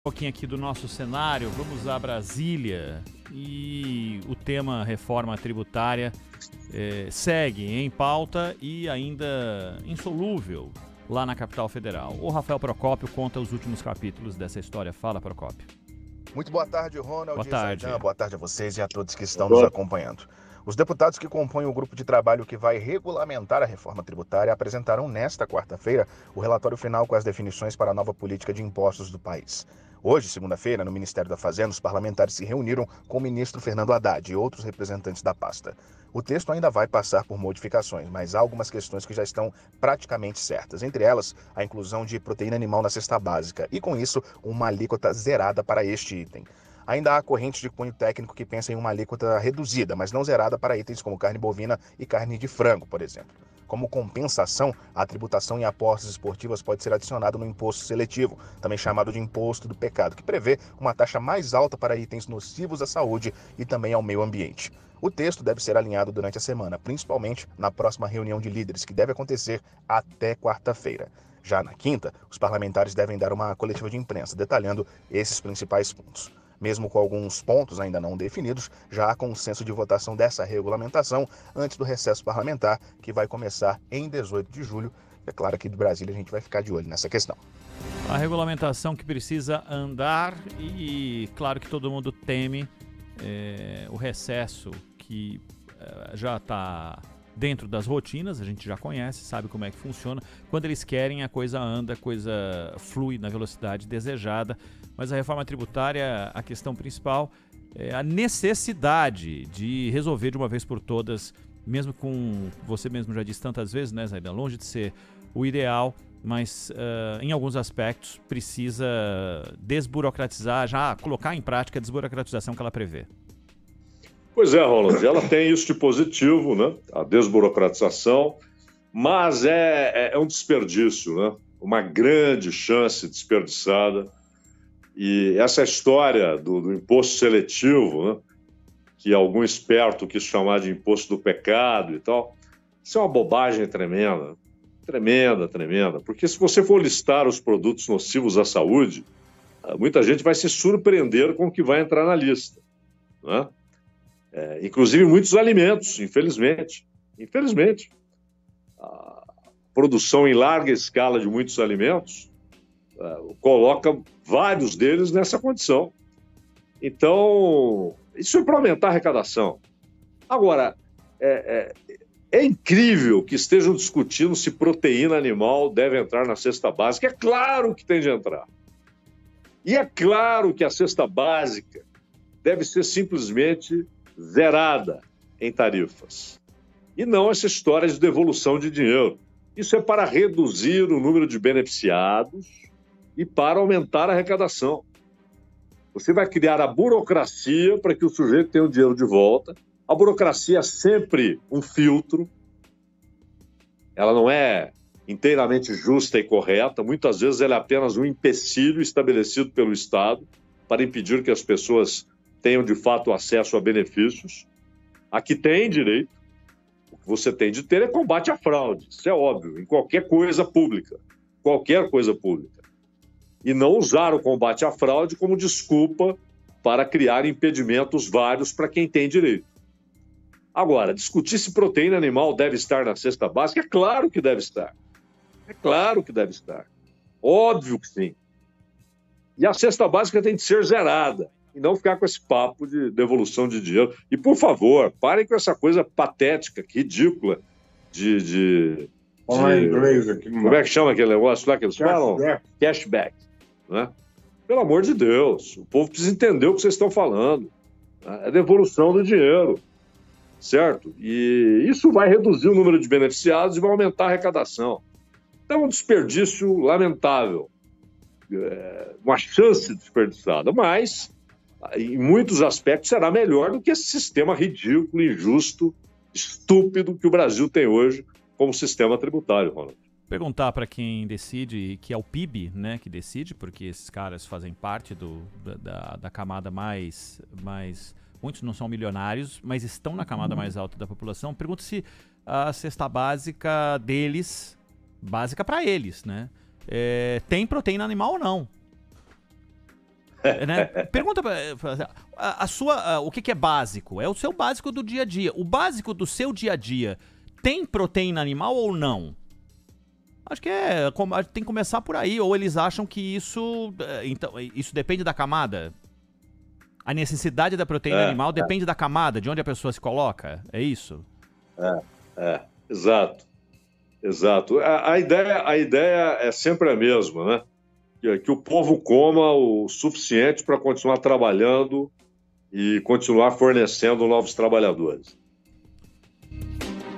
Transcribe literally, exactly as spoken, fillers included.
Um pouquinho aqui do nosso cenário, vamos a Brasília e o tema reforma tributária eh, segue em pauta e ainda insolúvel lá na capital federal. O Rafael Procópio conta os últimos capítulos dessa história. Fala, Procópio. Muito boa tarde, Ronald. Boa tarde. Zaidan. Boa tarde a vocês e a todos que estão nos acompanhando. Os deputados que compõem o grupo de trabalho que vai regulamentar a reforma tributária apresentarão nesta quarta-feira o relatório final com as definições para a nova política de impostos do país. Hoje, segunda-feira, no Ministério da Fazenda, os parlamentares se reuniram com o ministro Fernando Haddad e outros representantes da pasta. O texto ainda vai passar por modificações, mas há algumas questões que já estão praticamente certas. Entre elas, a inclusão de proteína animal na cesta básica e, com isso, uma alíquota zerada para este item. Ainda há correntes de cunho técnico que pensam em uma alíquota reduzida, mas não zerada para itens como carne bovina e carne de frango, por exemplo. Como compensação, a tributação em apostas esportivas pode ser adicionada no imposto seletivo, também chamado de imposto do pecado, que prevê uma taxa mais alta para itens nocivos à saúde e também ao meio ambiente. O texto deve ser alinhado durante a semana, principalmente na próxima reunião de líderes, que deve acontecer até quarta-feira. Já na quinta, os parlamentares devem dar uma coletiva de imprensa, detalhando esses principais pontos. Mesmo com alguns pontos ainda não definidos, já há consenso de votação dessa regulamentação antes do recesso parlamentar, que vai começar em dezoito de julho. É claro que do Brasília a gente vai ficar de olho nessa questão. A regulamentação que precisa andar e claro que todo mundo teme é, o recesso que é, já está dentro das rotinas, a gente já conhece, sabe como é que funciona. Quando eles querem, a coisa anda, a coisa flui na velocidade desejada. Mas a reforma tributária, a questão principal é a necessidade de resolver de uma vez por todas, mesmo com, você mesmo já disse tantas vezes, né, Zaidan, longe de ser o ideal, mas uh, em alguns aspectos precisa desburocratizar, já colocar em prática a desburocratização que ela prevê. Pois é, Roland, ela tem isso de positivo, né? A desburocratização, mas é, é um desperdício, né? Uma grande chance desperdiçada. E essa história do, do imposto seletivo, né? Que algum esperto quis chamar de imposto do pecado e tal, isso é uma bobagem tremenda, tremenda, tremenda, porque se você for listar os produtos nocivos à saúde, muita gente vai se surpreender com o que vai entrar na lista, né? É, inclusive muitos alimentos, infelizmente. Infelizmente. A produção em larga escala de muitos alimentos é, coloca vários deles nessa condição. Então, isso é para aumentar a arrecadação. Agora, é, é, é incrível que estejam discutindo se proteína animal deve entrar na cesta básica. É claro que tem de entrar. E é claro que a cesta básica deve ser simplesmente zerada em tarifas. E não essa história de devolução de dinheiro. Isso é para reduzir o número de beneficiados e para aumentar a arrecadação. Você vai criar a burocracia para que o sujeito tenha o dinheiro de volta. A burocracia é sempre um filtro. Ela não é inteiramente justa e correta. Muitas vezes ela é apenas um empecilho estabelecido pelo Estado para impedir que as pessoas tenham de fato acesso a benefícios. Aqui tem direito. O que você tem de ter é combate à fraude. Isso é óbvio, em qualquer coisa pública. Qualquer coisa pública. E não usar o combate à fraude como desculpa para criar impedimentos vários para quem tem direito. Agora, discutir se proteína animal deve estar na cesta básica, é claro que deve estar. É claro que deve estar. Óbvio que sim. E a cesta básica tem de ser zerada. E não ficar com esse papo de devolução de dinheiro. E, por favor, parem com essa coisa patética, ridícula, de... de, de inglês aqui, como é que chama aquele negócio lá que eles falam? Cashback. Cashback. Né? Pelo amor de Deus, o povo precisa entender o que vocês estão falando. É devolução do dinheiro, certo? E isso vai reduzir o número de beneficiados e vai aumentar a arrecadação. Então, é um desperdício lamentável. É uma chance desperdiçada, mas... em muitos aspectos, será melhor do que esse sistema ridículo, injusto, estúpido que o Brasil tem hoje como sistema tributário, Ronald. Perguntar para quem decide, que é o P I B, né, que decide, porque esses caras fazem parte do, da, da camada mais, mais... Muitos não são milionários, mas estão na camada mais alta da população. Pergunto se a cesta básica deles, básica para eles, né, é, tem proteína animal ou não. Né? Pergunta pra, a, a sua, a, o que, que é básico? É o seu básico do dia a dia. O básico do seu dia a dia tem proteína animal ou não? Acho que é, tem que começar por aí. Ou eles acham que isso, então, isso depende da camada? A necessidade da proteína é, animal é. depende da camada, de onde a pessoa se coloca? É isso? É, é, exato. Exato. A, a, ideia, a ideia é sempre a mesma, né? Que, que o povo coma o suficiente para continuar trabalhando e continuar fornecendo novos trabalhadores.